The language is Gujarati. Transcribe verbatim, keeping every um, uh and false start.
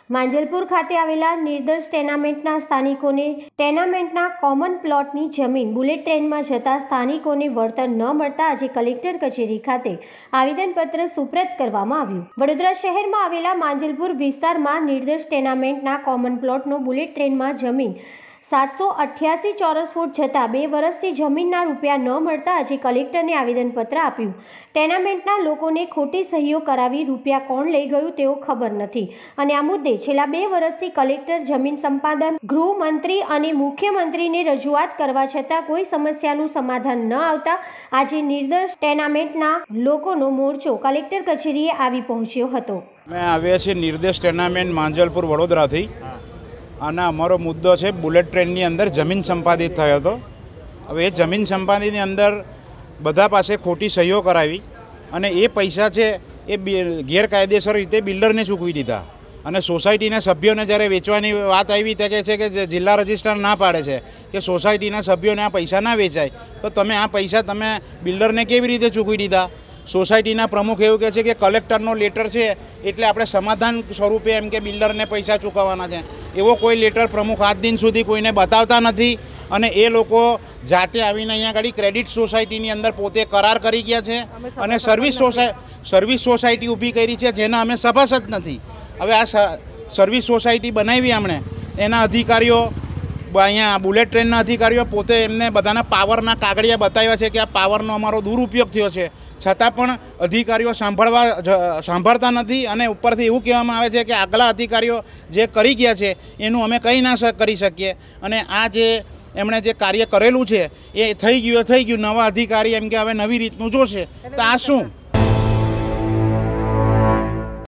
માંજલપુર ખાતે આવેલા નિર્દોષ ટેનામેન્ટના સ્થાનિકોને ટેનામેન્ટના કોમન પ્લોટની જમીન બુલેટ ટ્રેનમાં જતા સ્થાનિકોને વળતર ન મળતા આજે કલેક્ટર કચેરી ખાતે આવેદનપત્ર સુપ્રત કરવામાં આવ્યું। વડોદરા શહેરમાં આવેલા માંજલપુર વિસ્તારમાં નિર્દોષ ટેનામેન્ટના કોમન પ્લોટનો બુલેટ ટ્રેનમાં જમીન સાતસો અઠ્યાસી ચોરસ ફૂટ જતાં બે વર્ષથી જમીનના રૂપિયા ન મળતા આજે કલેક્ટરને આવેદનપત્ર આપ્યું। ટેનામેન્ટના લોકોને ખોટી સહીઓ કરાવી રૂપિયા કોણ લઈ ગયું તેઓ ખબર નથી અને આ મુદ્દે છેલ્લા બે વર્ષથી કલેક્ટર, જમીન સંપાદન, ગૃહમંત્રી અને મુખ્યમંત્રીને રજૂઆત કરવા છતાં કોઈ સમસ્યાનું સમાધાન ન આવતા આજે નિર્દોષ ટેનામેન્ટના લોકોનો મોરચો કલેક્ટર કચેરીએ આવી પહોંચ્યો હતો। મેં આવ્યા છીએ નિર્દોષ ટેનામેન્ટ માંજલપુર વડોદરાથી અને અમારો મુદ્દો છે બુલેટ ટ્રેનની અંદર જમીન સંપાદિત થયો હતો। હવે એ જમીન સંપાદિતની અંદર બધા પાસે ખોટી સહીઓ કરાવી અને એ પૈસા છે એ ગેરકાયદેસર રીતે બિલ્ડરને ચૂકવી દીધા અને સોસાયટીના સભ્યોને જ્યારે વેચવાની વાત આવી તે કહે છે કે જિલ્લા રજિસ્ટ્રાર ના પાડે છે કે સોસાયટીના સભ્યોને આ પૈસા ના વેચાય, તો તમે આ પૈસા તમે બિલ્ડરને કેવી રીતે ચૂકવી દીધા? સોસાયટીના પ્રમુખ એવું કહે છે કે કલેક્ટરનો લેટર છે એટલે આપણે સમાધાન સ્વરૂપે એમ કે બિલ્ડરને પૈસા ચૂકવવાના છે। એવો કોઈ લેટર પ્રમુખ આજ દિન સુધી કોઈને બતાવતા નથી અને એ લોકો જાતે આવીને અહીંયા આગળ ક્રેડિટ સોસાયટીની અંદર પોતે કરાર કરી ગયા છે અને સર્વિસ સોસાય સર્વિસ સોસાયટી ઊભી કરી છે જેના અમે સભાસદ નથી। હવે આ સર્વિસ સોસાયટી બનાવી અમણે એના અધિકારીઓ અહીંયા બુલેટ ટ્રેનના અધિકારીઓ પોતે એમને બધાના પાવરના કાગળિયા બતાવ્યા છે કે આ પાવરનો અમારો દુરુપયોગ થયો છે, છતાં પણ અધિકારીઓ સાંભળવા સાંભળતા નથી અને ઉપરથી એવું કહેવામાં આવે છે કે આગલા અધિકારીઓ જે કરી ગયા છે એનું અમે કંઈ ના કરી શકીએ અને આ જે એમણે જે કાર્ય કરેલું છે એ થઈ ગયું થઈ ગયું, નવા અધિકારી એમ કે હવે નવી રીતનું જોશે, તો આ શું?